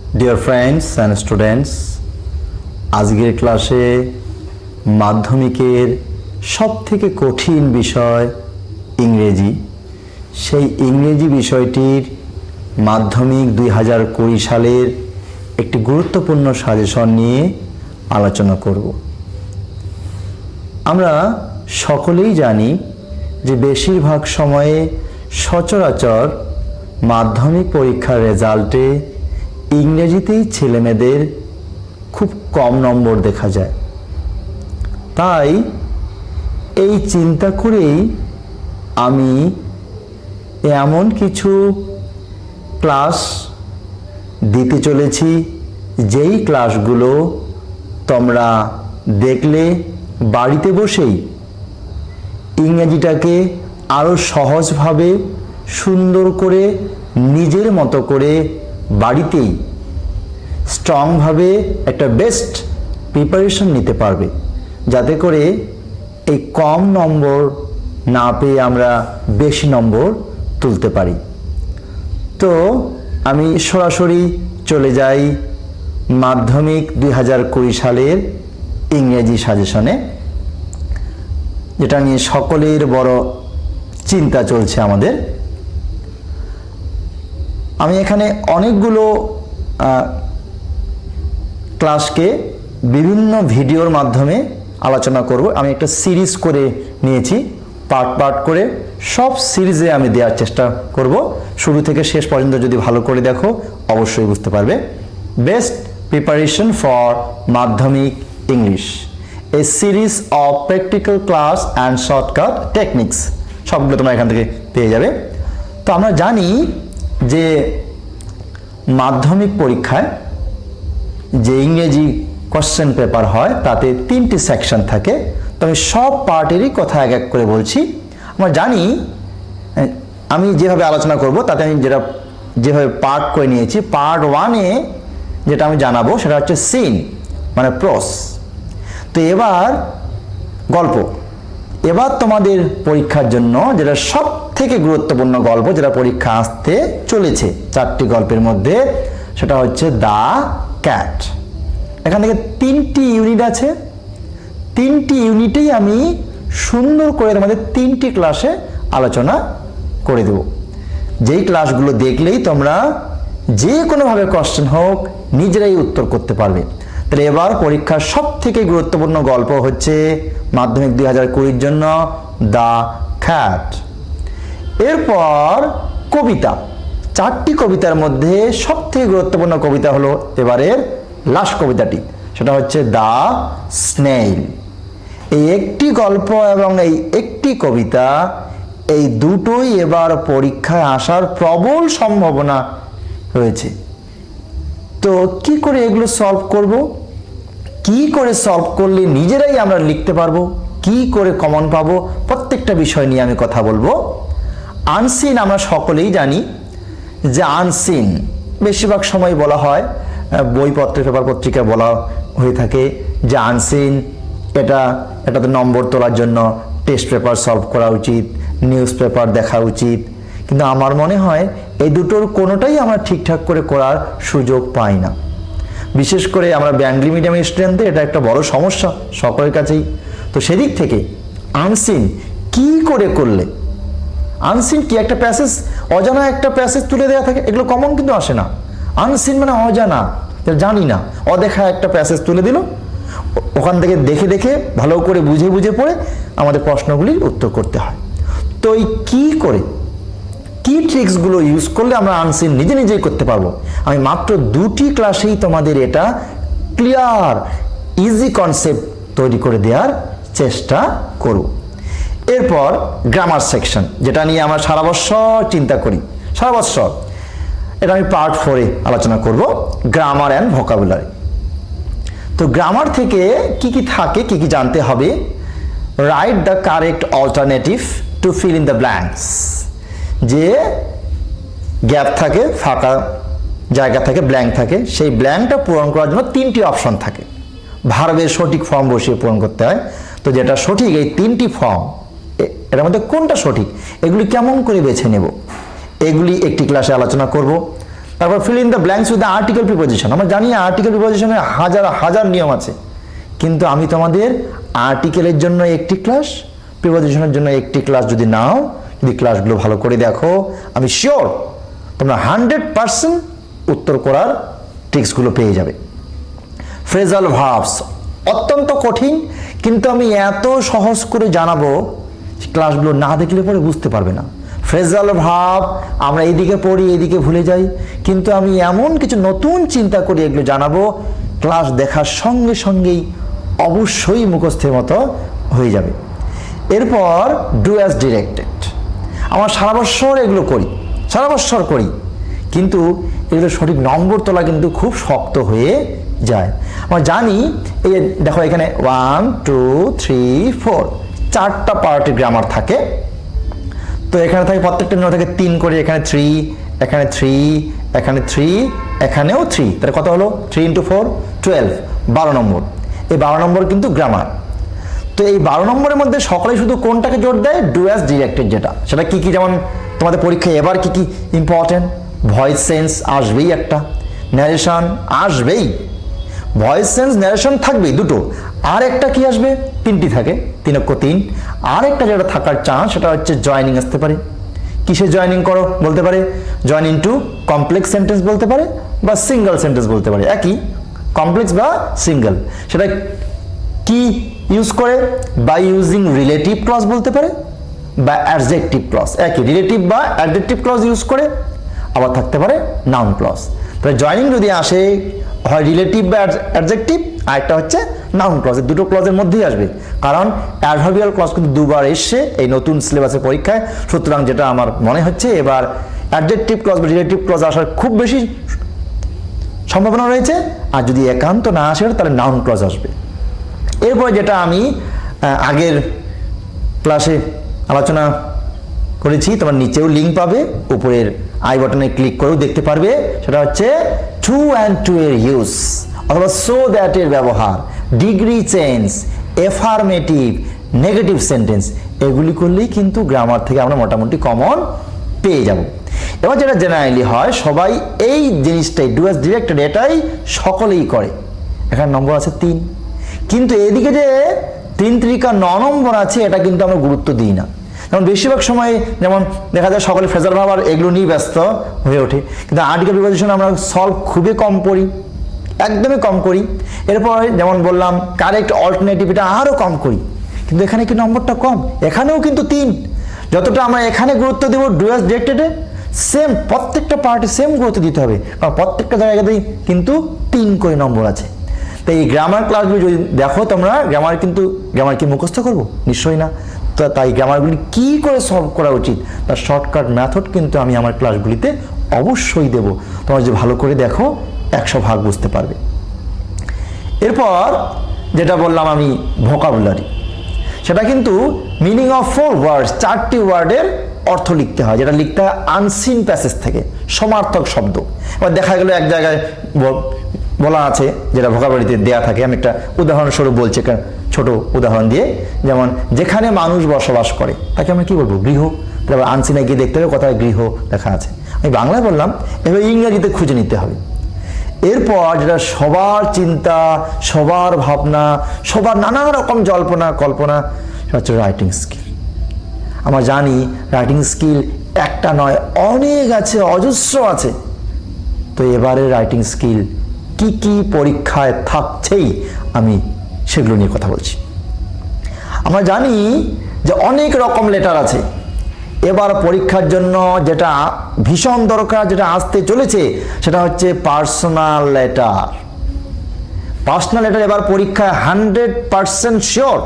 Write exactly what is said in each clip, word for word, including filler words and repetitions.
Dear friends and students, আজকের ক্লাসে মাধ্যমিকের সবথেকে কঠিন বিষয় ইংরেজি। সেই ইংরেজি বিষয়টির মাধ্যমিক দুই হাজার কুড়ি সালের একটি গুরুত্বপূর্ণ সাজেশন নিয়ে আলোচনা করব। আমরা সকলেই জানি যে বেশিরভাগ সময়ে সচরাচর মাধ্যমিক পরীক্ষার রেজাল্টে ইংরেজিতেই ছেলেমেয়েদের খুব কম নম্বর দেখা যায়। তাই এই চিন্তা করেই আমি এমন কিছু ক্লাস দিতে চলেছি যেই ক্লাসগুলো তোমরা দেখলে বাড়িতে বসেই ইংরেজিটাকে আরও সহজভাবে সুন্দর করে নিজের মতো করে বাড়িতেই স্ট্রংভাবে একটা বেস্ট প্রিপারেশন নিতে পারবে, যাতে করে এই কম নম্বর না পেয়ে আমরা বেশি নম্বর তুলতে পারি। তো আমি সরাসরি চলে যাই মাধ্যমিক দুই হাজার কুড়ি সালের ইংরেজি সাজেশনে, যেটা নিয়ে সকলের বড় চিন্তা চলছে আমাদের। আমি এখানে অনেকগুলো ক্লাসকে বিভিন্ন ভিডিওর মাধ্যমে আলোচনা করব। আমি একটা সিরিজ করে নিয়েছি, পার্ট পার্ট করে সব সিরিজে আমি দেওয়ার চেষ্টা করব। শুরু থেকে শেষ পর্যন্ত যদি ভালো করে দেখো অবশ্যই বুঝতে পারবে। Best preparation for Madhyamik English, a series of practical class and shortcut techniques, সবগুলো তোমরা এখান থেকে পেয়ে যাবে। তো আমরা জানি যে মাধ্যমিক পরীক্ষায় যে ইংরেজি কোশ্চেন পেপার হয় তাতে তিনটি সেকশন থাকে। তো আমি সব পার্টেরই কথা এক এক করে বলছি। আমরা জানি, আমি যেভাবে আলোচনা করব তাতে আমি যেটা যেভাবে পার্ট করে নিয়েছি, পার্ট ওয়ানে যেটা আমি জানাবো সেটা হচ্ছে সিন মানে প্রস। তো এবার গল্প, এবার তোমাদের পরীক্ষার জন্য যেটা সব থেকে গুরুত্বপূর্ণ গল্প, যেটা পরীক্ষা আসতে চলেছে চারটি গল্পের মধ্যে, সেটা হচ্ছে দ্য ক্যাট। এখান থেকে তিনটি ইউনিট আছে, তিনটি ইউনিটেই আমি সুন্দর করে তোমাদের তিনটি ক্লাসে আলোচনা করে দেব, যেই ক্লাসগুলো দেখলেই তোমরা যে কোনোভাবে কোশ্চেন হোক নিজেরাই উত্তর করতে পারবে। তাহলে এবার পরীক্ষার সব থেকে গুরুত্বপূর্ণ গল্প হচ্ছে মাধ্যমিক দুই হাজার কুড়ির জন্য দ্য ক্যাট। এরপর কবিতা, চারটি কবিতার মধ্যে সব থেকে গুরুত্বপূর্ণ কবিতা হলো এবারের লাস্ট কবিতাটি, সেটা হচ্ছে দ্য স্নেইল। এই একটি গল্প এবং এই একটি কবিতা, এই দুটোই এবার পরীক্ষায় আসার প্রবল সম্ভাবনা রয়েছে। তো কি করে এগুলো সলভ করব, কি করে সলভ করলে নিজেরাই আমরা লিখতে পারবো, কি করে কমন পাবো, প্রত্যেকটা বিষয় নিয়ে আমি কথা বলবো। আনসিন, আমরা সকলেই জানি যে আনসিন বেশিরভাগ সময় বলা হয়, বইপত্রে পেপার পত্রিকায় বলা হয়ে থাকে যে আনসিন এটা এটাতে নম্বর তোলার জন্য টেস্ট পেপার সলভ করা উচিত, নিউজ পেপার দেখা উচিত। কিন্তু আমার মনে হয় এই দুটোর কোনোটাই আমরা ঠিকঠাক করে করার সুযোগ পাই না। বিশেষ করে আমরা বেঙ্গলি মিডিয়ামের স্টুডেন্টদের এটা একটা বড় সমস্যা সকলের কাছেই। তো সেদিক থেকে আনসিন কি করে করলে, আনসিন কি একটা প্যাসেজ, অজানা একটা প্যাসেজ তুলে দেওয়া থাকে, এগুলো কমন কিন্তু আসে না। আনসিন মানে অজানা, জানি না, অদেখা একটা প্যাসেজ তুলে দিল, ওখান থেকে দেখে দেখে ভালো করে বুঝে বুঝে পড়ে আমাদের প্রশ্নগুলির উত্তর করতে হয়। তো এই কি করে, কি ট্রিক্সগুলো ইউজ করলে আমরা আনসিন নিজে নিজেই করতে পারবো, আমি মাত্র দুটি ক্লাসেই তোমাদের এটা ক্লিয়ার ইজি কনসেপ্ট তৈরি করে দেওয়ার চেষ্টা করব। এরপর গ্রামার সেকশন, যেটা নিয়ে আমরা সারা বছর চিন্তা করি, সারা বছর, এটা আমি পার্ট ফোরে আলোচনা করব, গ্রামার অ্যান্ড ভোকাবুলারি। তো গ্রামার থেকে কি কি থাকে, কি কি জানতে হবে। Write the correct alternative to fill in the blanks, যে গ্যাপ থাকে, ফাঁকা জায়গা থাকে, ব্ল্যাঙ্ক থাকে, সেই ব্ল্যাঙ্কটা পূরণ করার জন্য তিনটি অপশন থাকে। ভার্বের সঠিক ফর্ম বসিয়ে পূরণ করতে হয়। তো যেটা সঠিক, এই তিনটি ফর্ম, এর মধ্যে কোনটা সঠিক, এগুলি কেমন করে বেছে নেব, এগুলি একটি ক্লাসে আলোচনা করব। তারপর fill in the blanks with the article preposition. আমরা জানি আর্টিকেল প্রিপোজিশনের হাজার হাজার নিয়ম আছে, কিন্তু আমি তোমাদের আর্টিকেলের জন্য একটি ক্লাস, প্রিপোজিশনের জন্য একটি ক্লাস যদি নাও, যদি ক্লাসগুলো ভালো করে দেখো, আমি শিওর তোমরা হান্ড্রেড পার্সেন্ট উত্তর করার ট্রিক্সগুলো পেয়ে যাবে। ফ্রেজাল ভার্বস অত্যন্ত কঠিন, কিন্তু আমি এত সহজ করে জানাবো ক্লাসগুলো না দেখলে পরে বুঝতে পারবে না। ফ্রেজাল ভার্ব আমরা এইদিকে পড়ি এইদিকে ভুলে যাই, কিন্তু আমি এমন কিছু নতুন চিন্তা করি এগুলো জানাবো, ক্লাস দেখার সঙ্গে সঙ্গেই অবশ্যই মুখস্থের মতো হয়ে যাবে। এরপর ডু অ্যাজ ডিরেক্টেড, আমার সারা বছর এগুলো করি, সারা বছর করি, কিন্তু এগুলো সঠিক নম্বর তোলা কিন্তু খুব শক্ত হয়ে যায়। আমরা জানি এই দেখো এখানে ওয়ান টু থ্রি ফোর চারটা পার্টের গ্রামার থাকে, তো এখানে থাকে প্রত্যেকটা নিয়ম থাকে তিন করে, এখানে থ্রি, এখানে থ্রি, এখানে থ্রি, এখানেও থ্রি, তাহলে কত হলো থ্রি ইন্টু ফোর টুয়েলভ, বারো নম্বর। এই বারো নম্বর কিন্তু গ্রামার। তো এই বারো নম্বরের মধ্যে সকলে শুধু কোনটাকে জোর দেয়, ডু অ্যাজ ডিরেক্টেড, যেটা সেটা কি কি, যেমন তোমাদের পরীক্ষায় এবার কি কি ইম্পর্টেন্ট, ভয়েস সেন্স আসবেই, একটা ন্যারেশন আসবেই, ভয়েস সেন্স ন্যারেশন থাকবেই দুটো, আর একটা কি আসবে, তিনটি থাকে, তিন অক্ষ তিন। আর একটা যেটা থাকার চান্স সেটা হচ্ছে জয়নিং আসতে পারে। কিসে জয়নিং করো বলতে পারে, জয়েন ইনটু কমপ্লেক্স সেন্টেন্স বলতে পারে, বা সিঙ্গেল সেন্টেন্স বলতে পারে, একই কমপ্লেক্স বা সিঙ্গেল। সেটা কি ইউজ করে, বাই ইউজিং রিলেটিভ ক্লজ বলতে পারে, বা অ্যাডজেক্টিভ ক্লজ, একই রিলেটিভ বা অ্যাডজেক্টিভ ক্লজ ইউজ করে, আবার থাকতে পারে নাউন ক্লজ। তাহলে জয়নিং যদি আসে হয় রিলেটিভ বা অ্যাডজেক্টিভ, আর একটা হচ্ছে নাউন ক্লজ, দুটো ক্লজের মধ্যেই আসবে, কারণ অ্যাডভার্বিয়াল ক্লজ কিন্তু দুবার এসছে এই নতুন সিলেবাসের পরীক্ষায়। সুতরাং যেটা আমার মনে হচ্ছে এবার অ্যাডজেক্টিভ ক্লজ বা রিলেটিভ ক্লজ আসার খুব বেশি সম্ভাবনা রয়েছে, আর যদি একান্ত না আসে তাহলে নাউন ক্লজ আসবে। এরপর যেটা আমি আগের ক্লাসে আলোচনা করেছি, তোমার নিচেও লিঙ্ক পাবে, উপরের আই বাটনে ক্লিক করেও দেখতে পারবে, সেটা হচ্ছে টু অ্যান্ড টু এর ইউজ অথবা সো দ্যাট এর ব্যবহার, degree change, affirmative, negative sentence, এগুলি করলেই কিন্তু গ্রামার থেকে আমরা মোটামুটি কমন পেয়ে যাব। এবার যেটা জেনারেলি হয়, সবাই এই জিনিসটাই ডু অ্যাজ ডিরেক্টেড এটাই সকলেই করে। এখানে নম্বর আছে তিন, কিন্তু এদিকে যে তিন ত্রিকা ন নম্বর আছে এটা কিন্তু আমরা গুরুত্ব দিই না। যেমন বেশিরভাগ সময় যেমন দেখা যায় সকলে ফ্রেজাল ভার্ব আর এগুলো নিয়ে ব্যস্ত হয়ে ওঠে, কিন্তু আর্টিকেল প্রিপোজিশন আমরা সলভ খুবই কম পড়ি, একদমই কম করি। এরপর যেমন বললাম কারেক্ট অল্টারনেটিভ, এটা আরও কম করি, কিন্তু এখানে কি নম্বরটা কম, এখানেও কিন্তু তিন। যতটা আমরা এখানে গুরুত্ব দেবো ডু অ্যাজ ডিরেক্টেডে, সেম প্রত্যেকটা পার্টে সেম গুরুত্ব দিতে হবে, কারণ প্রত্যেকটা জায়গাতেই কিন্তু তিন করে নম্বর আছে। তো এই গ্রামার ক্লাসগুলি যদি দেখো তোমরা, গ্রামার কিন্তু গ্রামার কি মুখস্থ করবো, নিশ্চয়ই না। তো তাই গ্রামারগুলি কি করে সলভ করা উচিত তার শর্টকাট মেথড কিন্তু আমি আমার ক্লাসগুলিতে অবশ্যই দেব। তোমরা যদি ভালো করে দেখো একশো ভাগ বুঝতে পারবে। এরপর যেটা বললাম আমি ভোকাবুলারি, সেটা কিন্তু মিনিং অফ ফোর ওয়ার্ডস, চারটি ওয়ার্ডের অর্থ লিখতে হয়, যেটা লিখতে হয় আনসিন প্যাসেজ থেকে, সমার্থক শব্দ। এবার দেখা গেল এক জায়গায় বলা আছে যেটা ভোকাবুলারিতে দেয়া থাকে, আমি একটা উদাহরণস্বরূপ বলছি, একটা ছোট উদাহরণ দিয়ে, যেমন যেখানে মানুষ বসবাস করে তাকে আমরা কি বলবো, গৃহ। তারপর আনসিনে গিয়ে দেখতে হবে কোথায় গৃহ লেখা আছে, আমি বাংলায় বললাম, এবার ইংরেজিতে খুঁজে নিতে হবে। এরপর যেটা সবার চিন্তা, সবার ভাবনা, সবার নানা রকম জল্পনা কল্পনা, সেটা হচ্ছে রাইটিং স্কিল। আমরা জানি রাইটিং স্কিল একটা নয়, অনেক আছে, অজস্র আছে। তো এবারে রাইটিং স্কিল কি কি পরীক্ষায় থাকছেই আমি সেগুলো নিয়ে কথা বলছি। আমরা জানি যে অনেক রকম লেটার আছে, এবার পরীক্ষার জন্য যেটা ভীষণ দরকার, যেটা আসতে চলেছে, সেটা হচ্ছে পার্সোনাল লেটার। পার্সোনাল লেটার এবার পরীক্ষায় হান্ড্রেড পার্সেন্ট শিওর।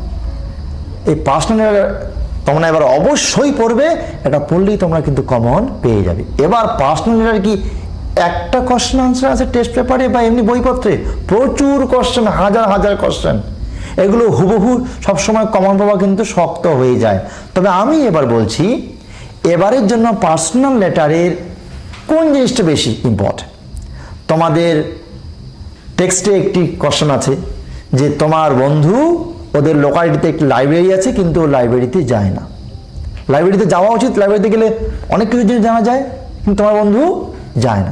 এই পার্সোনাল লেটার তোমরা এবার অবশ্যই পড়বে, এটা পড়লেই তোমরা কিন্তু কমন পেয়ে যাবে। এবার পার্সোনাল লেটার কি একটা কোশ্চেন আনসার আছে টেস্ট পেপারে বা এমনি বইপত্রে, প্রচুর কোশ্চেন, হাজার হাজার কোশ্চেন, এগুলো হুবহু সবসময় কমন পাওয়া কিন্তু শক্ত হয়ে যায়। তবে আমি এবার বলছি এবারের জন্য পার্সোনাল লেটারের কোন জিনিসটা বেশি ইম্পর্টেন্ট। তোমাদের টেক্সটে একটি কোশ্চেন আছে যে তোমার বন্ধু, ওদের লোকালিটিতে একটি লাইব্রেরি আছে কিন্তু লাইব্রেরিতে যায় না। লাইব্রেরিতে যাওয়া উচিত, লাইব্রেরিতে গেলে অনেক কিছু জিনিস জানা যায়, কিন্তু তোমার বন্ধু যায় না।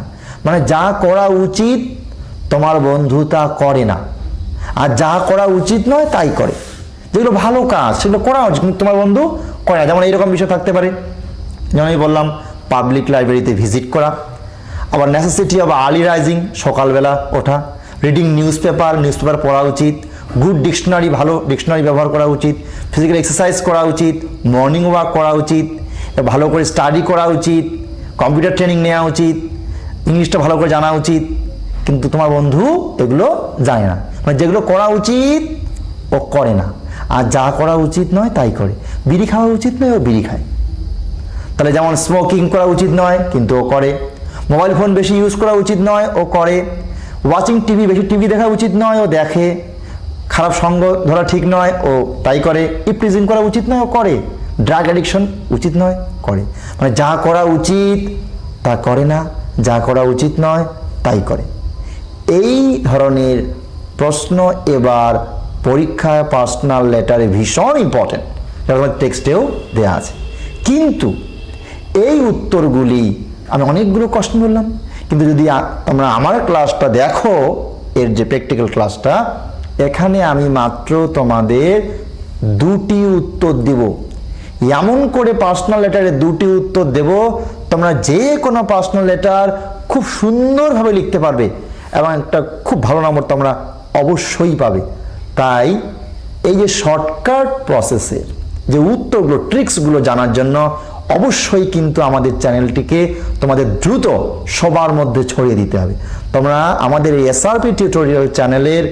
মানে যা করা উচিত তোমার বন্ধু তা করে না, আর যা করা উচিত নয় তাই করে। যেগুলো ভালো কাজ সেগুলো করা উচিত কিন্তু তোমার বন্ধু করে না। যেমন এইরকম বিষয় থাকতে পারে, যেমন আমি বললাম পাবলিক লাইব্রেরিতে ভিজিট করা, আবার নেসেসিটি অফ আর্লি রাইজিং, সকালবেলা ওঠা, reading news paper, news paper পড়া উচিত, গুড ডিকশনারি, ভালো ডিকশনারি ব্যবহার করা উচিত, ফিজিক্যাল এক্সারসাইজ করা উচিত, মর্নিং ওয়াক করা উচিত, ভালো করে স্টাডি করা উচিত, কম্পিউটার ট্রেনিং নেওয়া উচিত, ইংলিশটা ভালো করে জানা উচিত। কিন্তু তোমার বন্ধু এগুলো জানে না, মানে যেগুলো করা উচিত ও করে না, আর যা করা উচিত নয় তাই করে। বিড়ি খাওয়া উচিত নয় ও বিড়ি খায়। তাহলে যেমন স্মোকিং করা উচিত নয় কিন্তু ও করে, মোবাইল ফোন বেশি ইউজ করা উচিত নয় ও করে, ওয়াচিং টিভি, বেশি টিভি দেখা উচিত নয় ও দেখে, খারাপ সঙ্গ ধরা ঠিক নয় ও তাই করে, ইপটিজিং করা উচিত নয় ও করে, ড্রাগ অ্যাডিকশন উচিত নয় করে। মানে যা করা উচিত তা করে না, যা করা উচিত নয় তাই করে। এই ধরনের প্রশ্ন এবার পরীক্ষায় পার্সোনাল লেটারে ভীষণ ইম্পর্টেন্ট, যেমন টেক্সটেও দেওয়া আছে। কিন্তু এই উত্তরগুলি আমি অনেকগুলো কোশ্চেন বললাম, কিন্তু যদি তোমরা আমার ক্লাসটা দেখো, এর যে প্র্যাকটিক্যাল ক্লাসটা, এখানে আমি মাত্র তোমাদের দুটি উত্তর দেব। এমন করে পার্সোনাল লেটারে দুটি উত্তর দেব, তোমরা যে কোনো পার্সোনাল লেটার খুব সুন্দরভাবে লিখতে পারবে এবং একটা খুব ভালো নম্বর তোমরা অবশ্যই পাবে। তাই এই যে শর্টকাট প্রসেসের যে উত্তরগুলো, ট্রিক্সগুলো জানার জন্য অবশ্যই কিন্তু আমাদের চ্যানেলটিকে তোমাদের দ্রুত সবার মধ্যে ছড়িয়ে দিতে হবে। তোমরা আমাদের এই এসআরপি টিউটোরিয়াল চ্যানেলের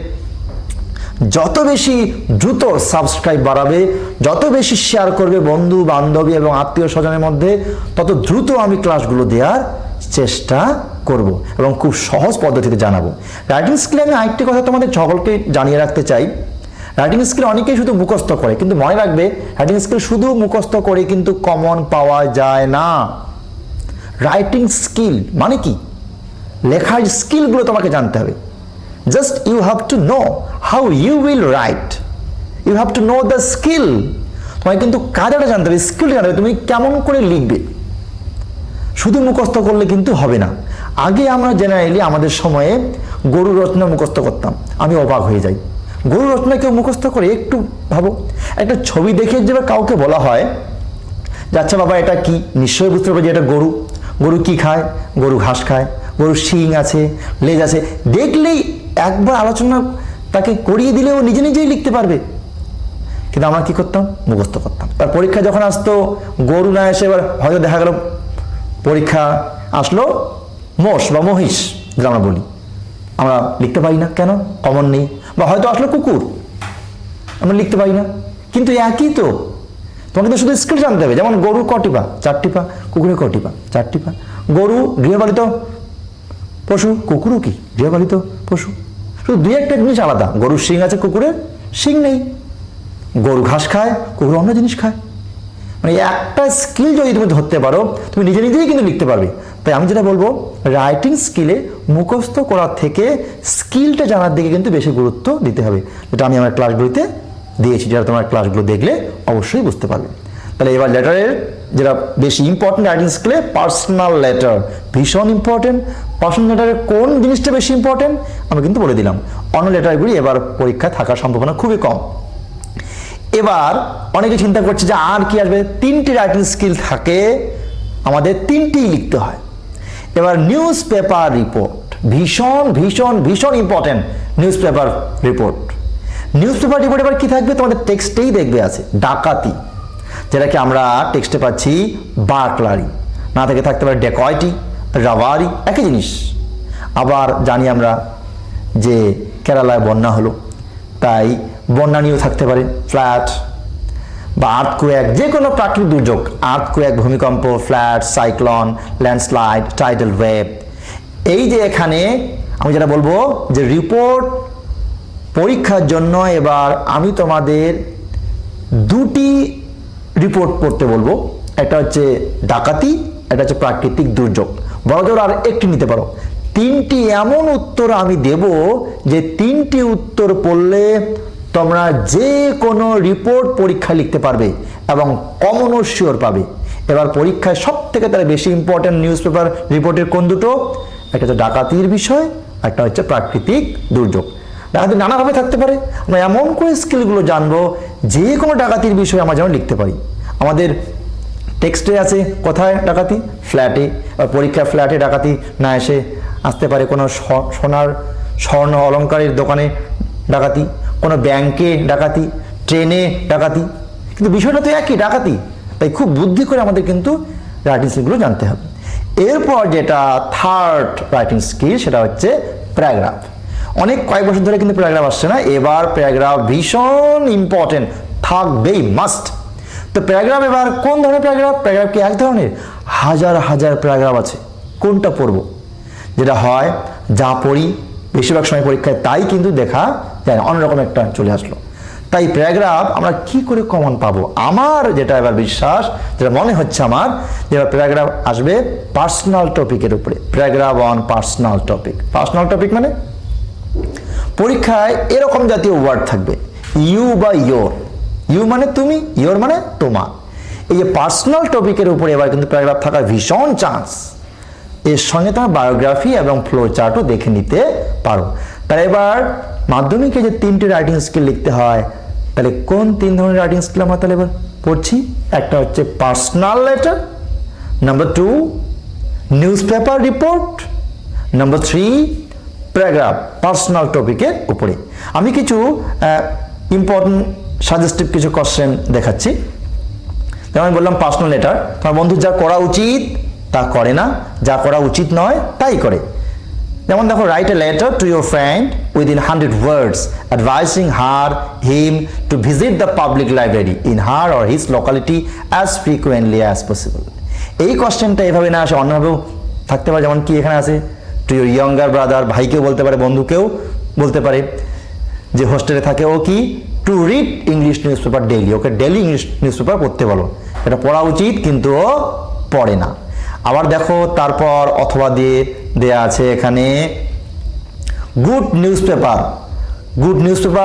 যত বেশি দ্রুত সাবস্ক্রাইব বাড়াবে, যত বেশি শেয়ার করবে বন্ধু বান্ধবী এবং আত্মীয় স্বজনের মধ্যে, তত দ্রুত আমি ক্লাসগুলো দেওয়ার চেষ্টা করব এবং খুব সহজ পদ্ধতিতে জানাবো। রাইটিং স্কিলে আমি আরেকটি কথা তোমাদের সকলকে জানিয়ে রাখতে চাই। রাইটিং স্কিল অনেকেই শুধু মুখস্থ করে, কিন্তু মনে রাখবে রাইটিং স্কিল শুধু মুখস্থ করে কিন্তু কমন পাওয়া যায় না। রাইটিং স্কিল মানে কি? লেখার স্কিলগুলো তোমাকে জানতে হবে। Just you have to know how you will write, you have to know the skill. তোমাকে কিন্তু কাজটা জানতে হবে, স্কিলটা জানতে হবে, তুমি কেমন করে লিখবে। শুধু মুখস্থ করলে কিন্তু হবে না। আগে আমরা জেনারেলি আমাদের সময়ে গরু রচনা মুখস্থ করতাম, আমি অবাক হয়ে যাই। গরু রচনা কেউ মুখস্থ করে? একটু ভাবো, একটা ছবি দেখে যে কাউকে বলা হয় যে আচ্ছা বাবা এটা কি, নিশ্চয়ই বুঝতে পারবে যে এটা গরু। গরু কি খায়? গরু ঘাস খায়। গরুর শিং আছে, লেজ আছে, দেখলেই একবার আলোচনা তাকে করিয়ে দিলেও নিজে নিজেই লিখতে পারবে। কিন্তু আমরা কি করতাম? মুখস্থ করতাম। তার পরীক্ষা যখন আসতো গরু না এসে এবার হয়তো দেখা গেল পরীক্ষা আসলো মোষ বা মহিষ, যেটা আমরা বলি, আমরা লিখতে পারি না। কেন? কমন নেই। বা হয়তো আসলো কুকুর, আমরা লিখতে পারি না। কিন্তু একই তো, তোমাকে তো শুধু স্কিল জানতে হবে। যেমন গরুর কটি পা? চারটি পা। কুকুরের কটি পা? চারটি পা। গরু গৃহপালিত পশু, কুকুরও কি গৃহপালিত পশু? শুধু দুই একটা জিনিস আলাদা, গরুর শিং আছে, কুকুরের শিং নেই। গরু ঘাস খায়, কুকুর অন্য জিনিস খায়। মানে একটা স্কিল যদি তুমি ধরতে পারো, তুমি নিজে নিজেই কিন্তু লিখতে পারবে। তাই আমি যেটা বলবো, রাইটিং স্কিলে মুখস্থ করার থেকে স্কিলটা জানার দিকে কিন্তু বেশি গুরুত্ব দিতে হবে, যেটা আমি আমার ক্লাসগুলিতে দিয়েছি, যেটা তোমার ক্লাসগুলো দেখলে অবশ্যই বুঝতে পারবে। তাহলে এবার লেটারের যেটা বেশি ইম্পর্টেন্ট রাইটিং স্কিলে, পার্সোনাল লেটার ভীষণ ইম্পর্টেন্ট। পার্সোনাল লেটারের কোন জিনিসটা বেশি ইম্পর্টেন্ট আমি কিন্তু বলে দিলাম। অন্য লেটারগুলি এবার পরীক্ষায় থাকার সম্ভাবনা খুবই কম। এবার অনেকে চিন্তা করছে যে আর কি আসবে। তিনটি রাইটিং স্কিল থাকে, আমাদের তিনটিই লিখতে হয়। এবার নিউজ পেপার রিপোর্ট ভীষণ ভীষণ ভীষণ important. News paper report news paper report এবার কি থাকবে? তোমাদের টেক্সটেই দেখবে আছে ডাকাতি, যেটাকে আমরা টেক্সটে পাচ্ছি বার্কলারি, না থেকে থাকতে পারে ডেকয়েটি, রাবারি, একই জিনিস। আবার জানি আমরা যে কেরালায় বন্যা হলো, তাই বন্যা নিয়েও থাকতে পারে ফ্ল্যাট বা আর্থকুয়েক, যে কোনো প্রাকৃতিক দুর্যোগ, আর্থকুয়েক, ভূমিকম্প, flood, cyclone, landslide, tidal wave. এই যে এখানে আমি যেটা বলবো যে রিপোর্ট পরীক্ষার জন্য এবার আমি তোমাদের দুটি রিপোর্ট পড়তে বলবো। একটা হচ্ছে ডাকাতি, একটা হচ্ছে প্রাকৃতিক দুর্যোগ। বড়জোর আর একটি নিতে পারো। তিনটি এমন উত্তর আমি দেব যে তিনটি উত্তর পড়লে তোমরা যে কোনো রিপোর্ট পরীক্ষা লিখতে পারবে এবং কমনও শিওর পাবে। এবার পরীক্ষায় সব থেকে তার বেশি ইম্পর্টেন্ট নিউজ পেপার রিপোর্টের কোন দুটো? একটা হচ্ছে ডাকাতির বিষয়, একটা হচ্ছে প্রাকৃতিক দুর্যোগ। ডাকাতি নানাভাবে থাকতে পারে, আমরা এমন করে স্কিলগুলো জানবো যে কোনো ডাকাতির বিষয়ে আমরা যেন লিখতে পারি। আমাদের টেক্সটে আছে কোথায় ডাকাতি, ফ্ল্যাটে, পরীক্ষা ফ্ল্যাটে ডাকাতি না এসে আসতে পারে কোনো সোনার স্বর্ণ অলংকারের দোকানে ডাকাতি, কোনো ব্যাংকে ডাকাতি, ট্রেনে ডাকাতি, কিন্তু বিষয়টা তো একই, ডাকাতি। তাই খুব বুদ্ধি করে আমাদের কিন্তু রাইটিং স্কিলগুলো জানতে হবে। এরপর যেটা থার্ড রাইটিং স্কিল, সেটা হচ্ছে প্যারাগ্রাফ। অনেক কয়েক বছর ধরে কিন্তু প্যারাগ্রাফ আসছে না, এবার প্যারাগ্রাফ ভীষণ ইম্পর্টেন্ট, থাকবেই, মাস্ট। তো প্যারাগ্রাফ এবার কোন ধরনের প্যারাগ্রাফ? প্যারাগ্রাফ কি এক ধরনের? হাজার হাজার প্যারাগ্রাফ আছে, কোনটা পড়ব? যেটা হয় যা পড়ি বেশিরভাগ সময় পরীক্ষায় তাই কিন্তু দেখা যায় না, অন্যরকম একটা চলে আসলো। তাই প্যারাগ্রাফ আমরা কি করে কমন পাবো? আমার যেটা এবার বিশ্বাস, যেটা মনে হচ্ছে আমার, যে এবার প্যারাগ্রাফ আসবে পার্সোনাল টপিকের উপরে। Paragraph on personal topic. Personal topic মানে পরীক্ষায় এরকম জাতীয় ওয়ার্ড থাকবে, ইউ বা ইয়োর। ইউ মানে তুমি, ইয়োর মানে তোমার। এই যে পার্সোনাল টপিকের উপরে এবার কিন্তু প্যারাগ্রাফ থাকার ভীষণ চান্স। এর সঙ্গে তোমার বায়োগ্রাফি এবং ফ্লো চার্টও দেখে নিতে পারো। তাহলে এবার মাধ্যমিকে যে তিনটে রাইটিং স্কিল লিখতে হয়, তাহলে কোন তিন ধরনের রাইটিং স্কিল আমরা তাহলে এবার পড়ছি? একটা হচ্ছে personal letter, number two news paper report, number three paragraph personal টপিকের উপরে। আমি কিছু ইম্পর্টেন্ট সাজেস্টিভ কিছু কোশ্চেন দেখাচ্ছি। যেমন আমি বললাম পার্সোনাল লেটার, তোমার বন্ধু যা করা উচিত তা করে না, যা করা উচিত নয় তাই করে। যেমন দেখো, write a letter to your friend within hundred words advising her him to visit the public library in her or his locality as frequently as possible. এই কোশ্চেনটা এভাবে না আসে, অন্যভাবেও থাকতে পারে। যেমন কি এখানে আছে, টু ইউর ইয়ঙ্গার ব্রাদার, ভাইকেও বলতে পারে, বন্ধুকেও বলতে পারে, যে হোস্টেলে থাকে ও কি to read English news paper daily, ওকে ডেইলি ইংলিশ নিউজ পেপার পড়তে বলো। এটা পড়া উচিত কিন্তু ও পড়ে না। আবার দেখো তারপর অথবা দিয়ে দেয়া আছে এখানে good news paper, good news paper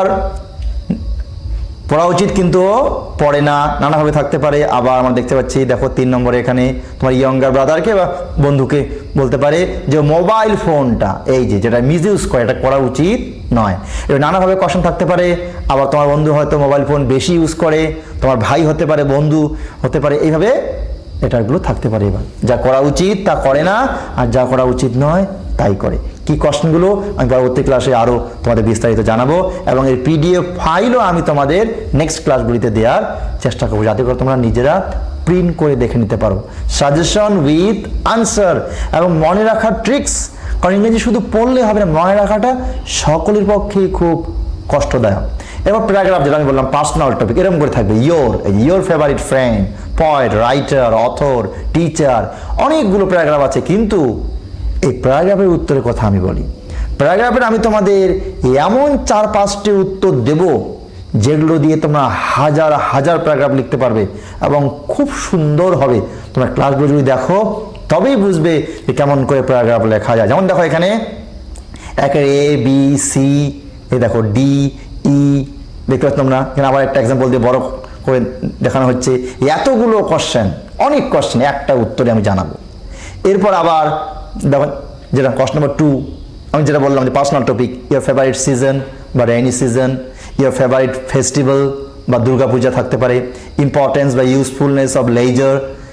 পড়া উচিত কিন্তু ও পড়ে না, নানাভাবে থাকতে পারে। আবার আমরা দেখতে পাচ্ছি দেখো তিন নম্বরে এখানে তোমার ইয়ঙ্গার ব্রাদারকে বা বন্ধুকে বলতে পারে যে মোবাইল ফোনটা এই যে যেটা মিস ইউজ করে এটা করা উচিত নয়। এবার নানাভাবে কোশ্চেন থাকতে পারে। আবার তোমার বন্ধু হয়তো মোবাইল ফোন বেশি ইউজ করে, তোমার ভাই হতে পারে, বন্ধু হতে পারে, এইভাবে এটাগুলো থাকতে পারে। এবার যা করা উচিত তা করে না, আর যা করা উচিত নয় তাই করে। কি কোশ্চেনগুলো আমি পরবর্তী ক্লাসে আরও তোমাদের বিস্তারিত জানাবো, এবং এর পিডিএফ ফাইলও আমি তোমাদের নেক্সট ক্লাসগুলিতে দেওয়ার চেষ্টা করবো, যাতে করে তোমরা নিজেরা প্রিন্ট করে দেখে নিতে পারো। সাজেশন উইথ আনসার এবং মনে রাখার ট্রিক্স, কারণ ইংরেজি শুধু পড়লে হবে না, মনে রাখাটা সকলের পক্ষে খুব কষ্টদায়ক। এবার প্যারাগ্রাফ যেটা আমি বললাম পার্সোনাল টপিক, এরকম করে থাকবে your, your favourite friend, poet, writer, author, teacher, অনেকগুলো প্যারাগ্রাফ আছে। কিন্তু এই প্যারাগ্রাফের উত্তরের কথা আমি বলি, প্যারাগ্রাফের আমি তোমাদের এমন চার পাঁচটি উত্তর দেব যেগুলো দিয়ে তোমরা হাজার হাজার প্যারাগ্রাফ লিখতে পারবে এবং খুব সুন্দর হবে। তোমরা ক্লাসগুলো যদি দেখো তবেই বুঝবে যে কেমন করে প্যারাগ্রাফ লেখা যায়। যেমন দেখো এখানে একের এ বি সি, এই দেখো ডি ই, দেখতে পাচ্ছ তোমরা এখানে আবার একটা এক্সাম্পল দিয়ে বড় করে দেখানো হচ্ছে। এতগুলো কোশ্চেন, অনেক কোশ্চেন, একটা উত্তরে আমি জানাবো। এরপর আবার দেখো যেটা কোশ্চেন নাম্বার টু, আমি যেটা বললাম যে personal topic, your favourite season বা rainy season, your favourite festival বা দুর্গাপূজা থাকতে পারে, ইম্পর্টেন্স বা ইউজফুলনেস অফ লেজার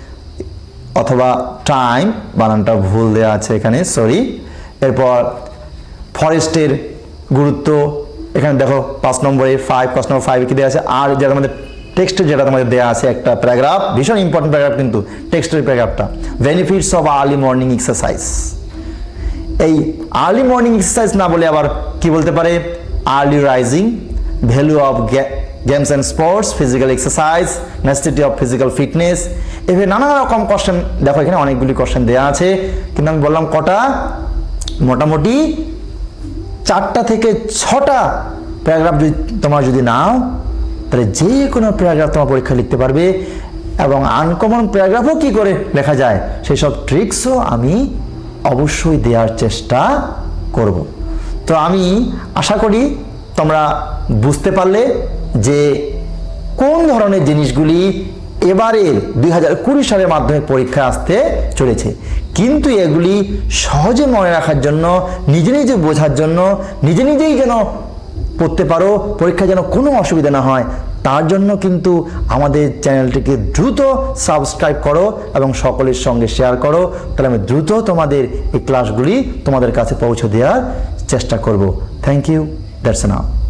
অথবা টাইম, বানানটা ভুল দেওয়া আছে এখানে, সরি। এরপর ফরেস্টের গুরুত্ব, এখানে দেখো পাঁচ নম্বরে ফাইভ, পাঁচ নম্বর ফাইভ কি দেওয়া আছে। আর যেটা আমাদের টেক্সটে যেটা তোমাদের দেওয়া আছে একটা প্যারাগ্রাফ, ভীষণ ইম্পর্টেন্ট প্যারাগ্রাফ কিন্তু টেক্সটের প্যারাগ্রাফটা, benefits of early morning exercise. এই আর্লি মর্নিং এক্সারসাইজ না বলে আবার কি বলতে পারে, early rising, value of games and sports, physical exercise, necessity of physical fitness. এভাবে নানা রকম কোশ্চেন দেখো এখানে অনেকগুলি কোশ্চেন দেওয়া আছে, কিন্তু আমি বললাম কটা, মোটামুটি চারটা থেকে ছটা প্যারাগ্রাফ যদি তোমরা যদি নাও তাহলে যে কোনো প্যারাগ্রাফ তোমার পরীক্ষা লিখতে পারবে। এবং আনকমন প্যারাগ্রাফও কি করে লেখা যায় সেই সব ট্রিক্সও আমি অবশ্যই দেওয়ার চেষ্টা করব। তো আমি আশা করি তোমরা বুঝতে পারলে যে কোন ধরনের জিনিসগুলি এবারের দুই হাজার কুড়ি সালের মাধ্যমিক পরীক্ষা আসতে চলেছে, কিন্তু এগুলি সহজে মনে রাখার জন্য, নিজে নিজে বোঝার জন্য, নিজে নিজেই যেন পড়তে পারো, পরীক্ষা যেন কোনো অসুবিধা না হয়, তার জন্য কিন্তু আমাদের চ্যানেলটিকে দ্রুত সাবস্ক্রাইব করো এবং সকলের সঙ্গে শেয়ার করো। তাহলে আমি দ্রুত তোমাদের এই ক্লাসগুলি তোমাদের কাছে পৌঁছে দেওয়ার চেষ্টা করব। Thank you, that's now.